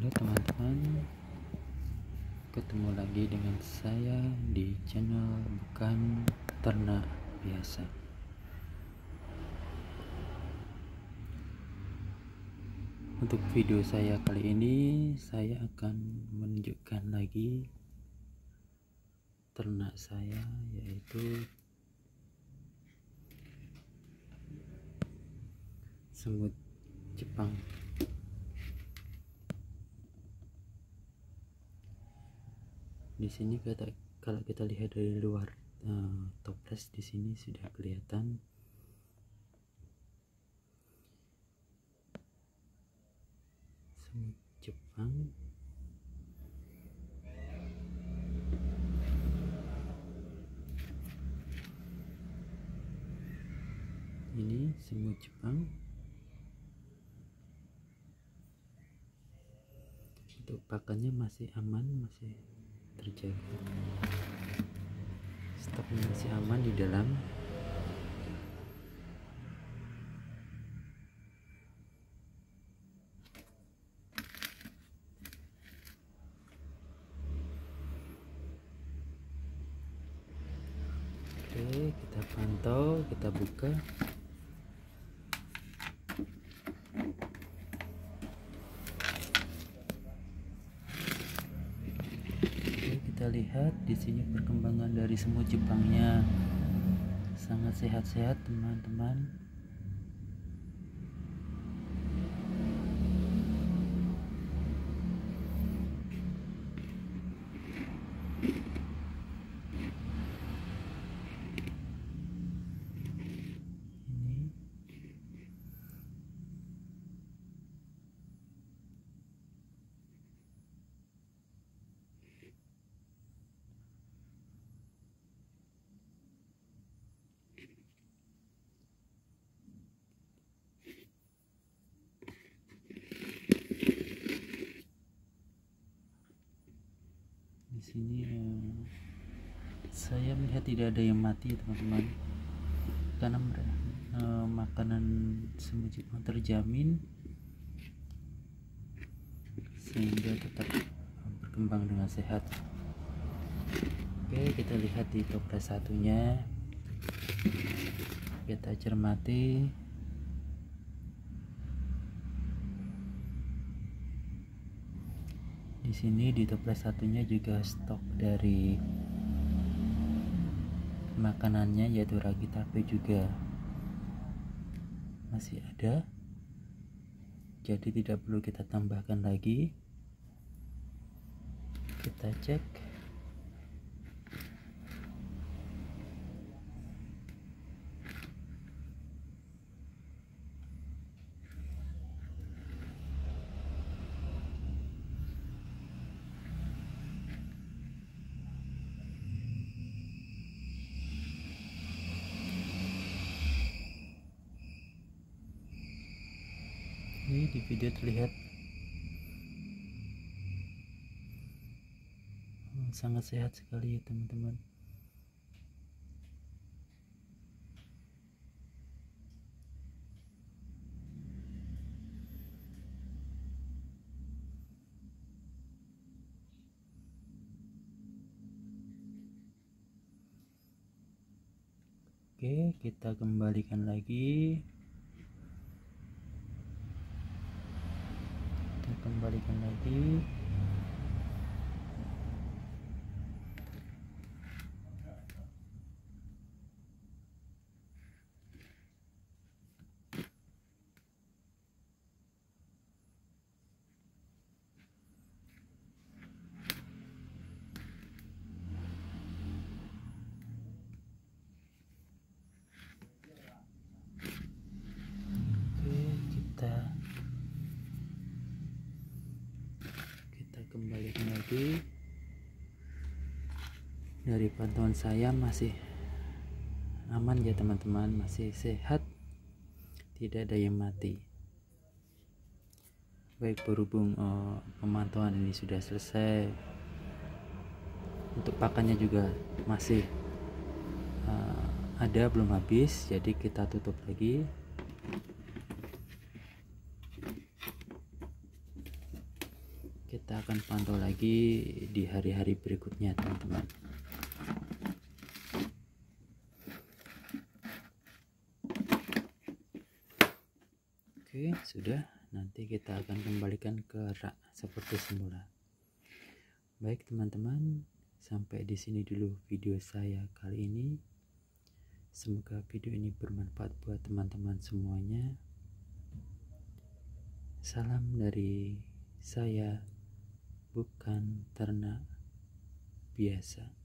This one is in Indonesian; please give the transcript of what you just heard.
Halo teman-teman, ketemu lagi dengan saya di channel Bukan Ternak Biasa. Untuk video saya kali ini, saya akan menunjukkan lagi ternak saya, yaitu semut Jepang. Di sini kalau kita lihat dari luar toples, di sini sudah kelihatan semut Jepang. Ini semut Jepang. Untuk pakannya masih aman, masih terjaga, stoknya masih aman di dalam. Oke, kita pantau, kita buka. Kita lihat di sini perkembangan dari semut Jepangnya sangat sehat-sehat, teman-teman. Di sini saya melihat tidak ada yang mati, teman-teman, karena makanan semut Jepang terjamin sehingga tetap berkembang dengan sehat. Oke, kita lihat di toples satunya, kita cermati. Di sini di toples satunya juga stok dari makanannya, yaitu ragi tape, juga masih ada, jadi tidak perlu kita tambahkan lagi. Kita cek. Ini di video terlihat sangat sehat sekali ya, teman-teman. Oke, kita kembalikan lagi. Kita kembalikan lagi. Dari pantauan saya masih aman ya, teman-teman, masih sehat, tidak ada yang mati. Baik, berhubung pemantauan ini sudah selesai, untuk pakannya juga masih ada, belum habis, jadi kita tutup lagi. kita akan pantau lagi di hari-hari berikutnya teman-teman. Oke, sudah. Nanti kita akan kembalikan ke rak seperti semula. Baik teman-teman, sampai di sini dulu video saya kali ini. Semoga video ini bermanfaat buat teman-teman semuanya. Salam dari saya, bukan ternak biasa.